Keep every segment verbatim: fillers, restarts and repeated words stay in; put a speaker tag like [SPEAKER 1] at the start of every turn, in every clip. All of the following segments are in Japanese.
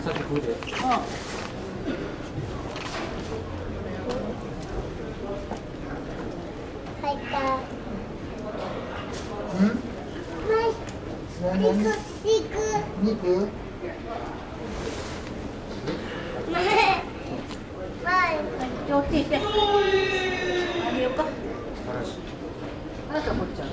[SPEAKER 1] 先食うで。
[SPEAKER 2] 入った。
[SPEAKER 3] うん？
[SPEAKER 2] はい。肉、肉。
[SPEAKER 3] 肉？
[SPEAKER 2] はい。
[SPEAKER 4] 上手して。あげようか。あなたこっちゃん。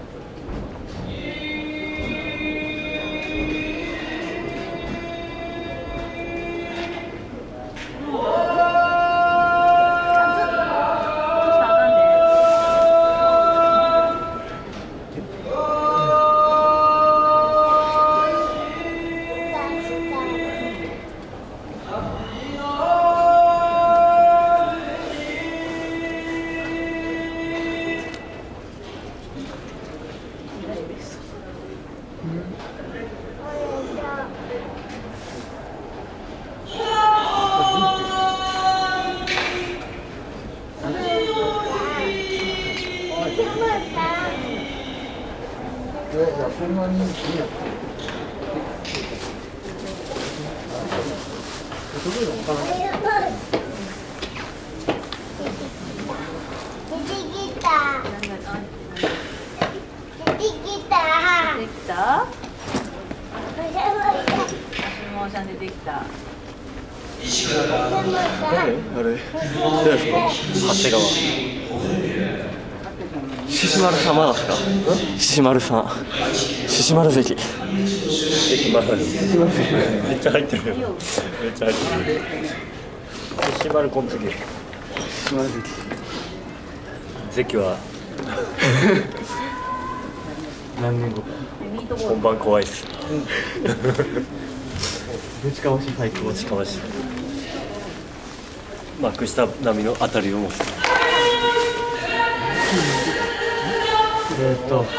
[SPEAKER 3] いや、そんなにいいやつ。
[SPEAKER 1] 届くのかな。
[SPEAKER 2] 出てきた。出てきた。
[SPEAKER 4] できた？ももちゃん出てきた。
[SPEAKER 5] 誰？あれ？誰ですか？長谷川。獅子丸さんまだですか？獅子丸さん。獅子丸関。関まだです。めっちゃ入ってるよ。めっちゃ入ってる。獅子丸こん次。獅子丸関。関は何年後か。本番怖いっす。ぶちかまし最高。ぶちかまし。幕下並みの当たりを持つ。えーっと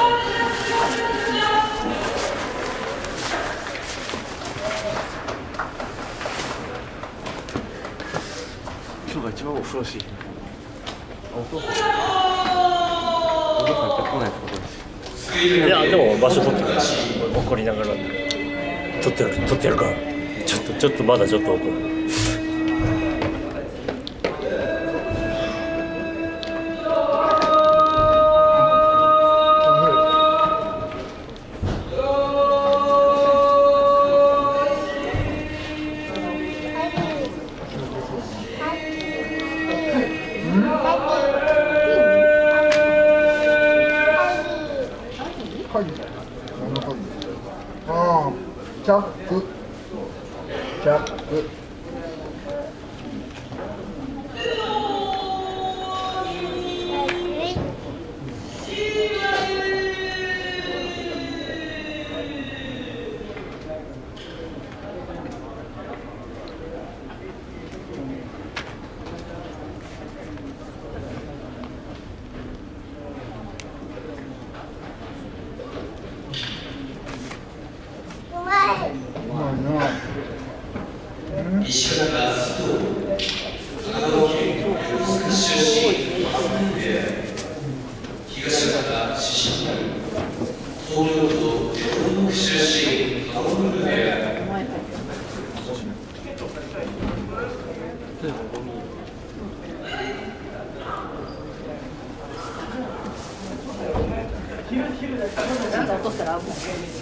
[SPEAKER 5] 今日が一番恐ろしい。お父さんお父さん来ないですか？いやでも場所取ってくる。怒りながら取ってやる取ってやるからちょっとちょっとまだちょっと怒る。
[SPEAKER 3] ああ、チャック、チャック。
[SPEAKER 6] 石原が須藤、長野県大阪出身、東方出身、東京都江東区出身、青森部屋。
[SPEAKER 4] なんか落としたら危ない。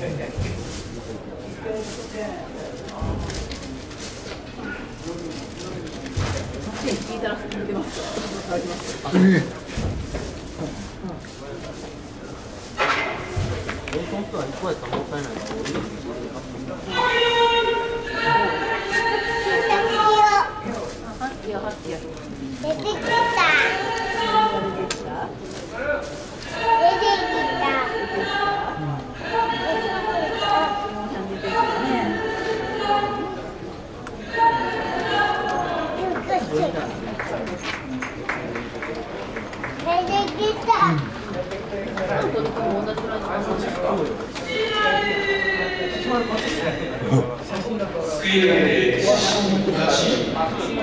[SPEAKER 4] 聞いたら聞いてます。あります。
[SPEAKER 3] ええ。
[SPEAKER 1] 本当はいっこやったらもったいないから。
[SPEAKER 4] ハッキーハッキー。
[SPEAKER 2] 出てきた。出てきた。出てきた。
[SPEAKER 6] スクリーンで写真を出し